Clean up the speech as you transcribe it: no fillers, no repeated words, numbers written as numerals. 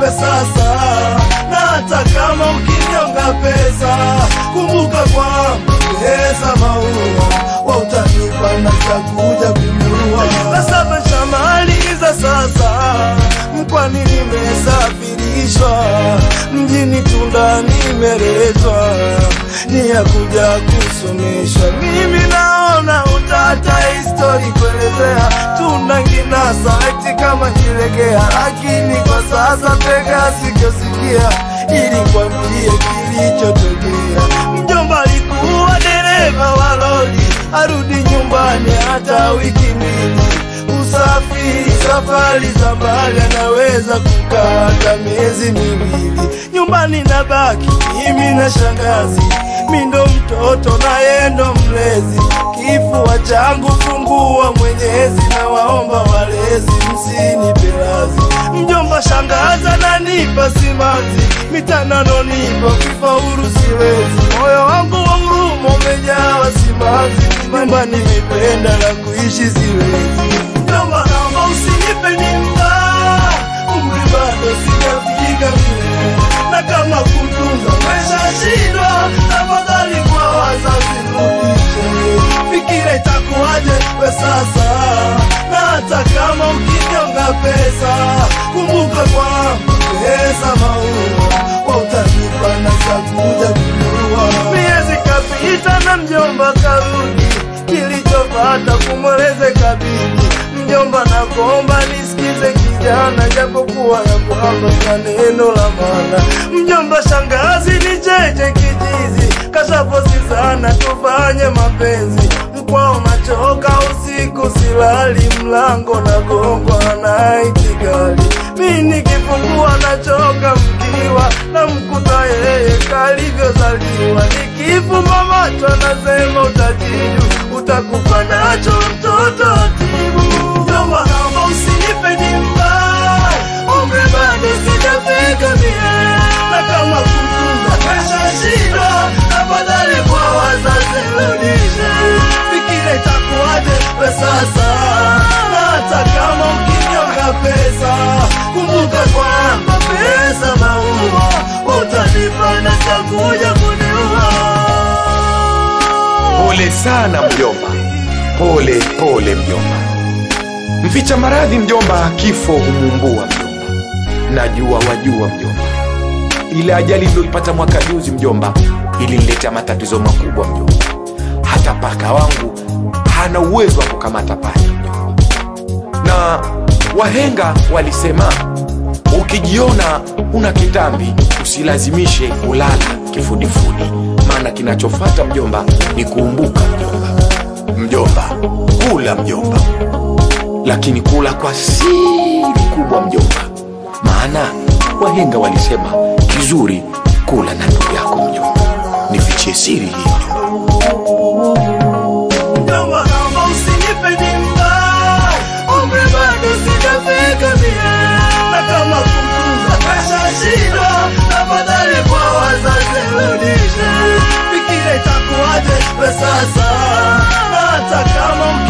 sasa. Na hata kama ukinyonga pesa, kumbuka kwamba pesa maua wa utanipa na takuja kununua. Na sasa shamaliza sasa, mkwani nimesafirishwa, mjini Tunda nimeletwa, ni ya kuja kusomeshwa. Mimi naona utata history kuelezea, Tunda nginasa eti kama kilegea, lakini kwa sasa tega sikosikia, ili kwambie kilichotokea. Mjomba alikuwa dereva wa lori, arudi nyumbani hata wiki mbili. Usafiri safari za mbali, anaweza kukaa hata miezi miwili. Nyumbani nabaki mimi na shangazi, mimi ndo mtoto na yeye ndo mlezi. Kifua changu fungua Mwenyezi, na waomba walezi msinipe lazi. Mjomba shangazi ananipa simanzi, mitanano nipo kifaulu siwezi. Moyo wangu wa huruma umejawa simanzi, nyumbani nimependa na kuishi siwezi. Mjomba naomba usinipe mimba, umri bado sijafika mie, na kama kutunza maisha shida, tafadhali kwa wazazi rudishe. Fikira itakuwaje we sasa, na hata kama ukinyonga pesa, kumbuka kwamba pesa maua wa utanipa na takuja kununua. Miezi kapita na mjomba karudi, kilichopata kumweleze kabidi. Mjomba nakuomba nisikize kijana, japokuwa ya kwamba kwa neno la maana. Mjomba shangazi ni cheche kijizi, kashafosi sana tufanye mapenzi. Mkwao nachoka usiku silali, mlango na gongwa na ikigali. Mimi nikifungua nachoka mkiwa, na mkuta yeye kalivyozaliwa. Nikifumba macho nasema utajiju, utakufa nacho mtoto tibu. Mjomba naomba usinipe mimba, umri bado sijafika mie, na kama kutunza maisha shida, tafadhali kwa wazazi rudishe. Fikira itakuwaje we sasa, na hata kama ukinyonga pesa, kumbuka kwamba pesa maua utanipa na takuja kuniua. Pole sana mjomba, pole mjomba. Mficha maradhi mjomba, kifo humumbua mjomba. Najua wajua mjomba, ile ajali niliyoipata mwaka juzi mjomba, ilinileta matatizo makubwa mjomba. Hata paka wangu hana uwezo wa kukamata panya mjomba. Na wahenga walisema, ukijiona una kitambi usilazimishe kulala kifudifudi, maana kinachofuata mjomba ni kuumbuka mjomba. Mjomba kula mjomba, lakini kula kwa siri kubwa mjomba, maana wahenga walisema kizuri kula na ndugu yako mjomba. Nifichie siri hii mjomba, naomba usinipe mimba, umri bado sijafika mie, na kama kutunza maisha shida, tafadhali kwa wazazi rudishe. Fikira itakuwaje we sasa, na hata kama